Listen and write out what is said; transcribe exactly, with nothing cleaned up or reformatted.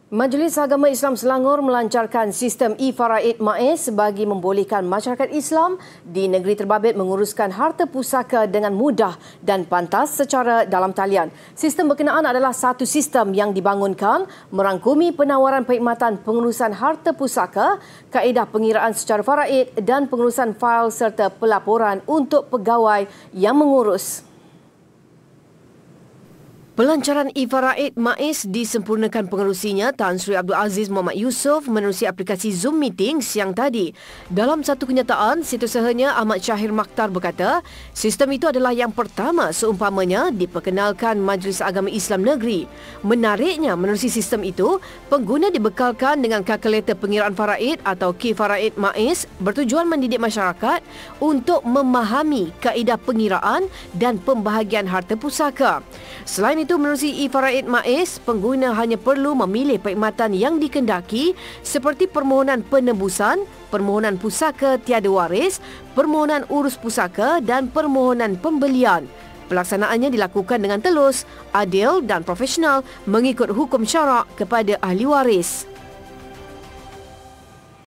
Majlis Agama Islam Selangor melancarkan sistem e-Faraid MAIS bagi membolehkan masyarakat Islam di negeri terbabit menguruskan harta pusaka dengan mudah dan pantas secara dalam talian. Sistem berkenaan adalah satu sistem yang dibangunkan merangkumi penawaran perkhidmatan pengurusan harta pusaka, kaedah pengiraan secara faraid dan pengurusan fail serta pelaporan untuk pegawai yang mengurus. Pelancaran e-Faraid MAIS disempurnakan pengerusinya Tan Sri Abdul Aziz Muhammad Yusof menerusi aplikasi Zoom Meeting siang tadi. Dalam satu kenyataan, setiausahanya Ahmad Syahir Makhtar berkata, sistem itu adalah yang pertama seumpamanya diperkenalkan Majlis Agama Islam Negeri. Menariknya, menerusi sistem itu, pengguna dibekalkan dengan kalkulator pengiraan faraid atau K-Faraid MAIS bertujuan mendidik masyarakat untuk memahami kaedah pengiraan dan pembahagian harta pusaka. Selain itu, menerusi e-Faraid MAIS, pengguna hanya perlu memilih perkhidmatan yang dikendaki seperti permohonan penebusan, permohonan pusaka tiada waris, permohonan urus pusaka dan permohonan pembelian. Pelaksanaannya dilakukan dengan telus, adil dan profesional mengikut hukum syarak kepada ahli waris.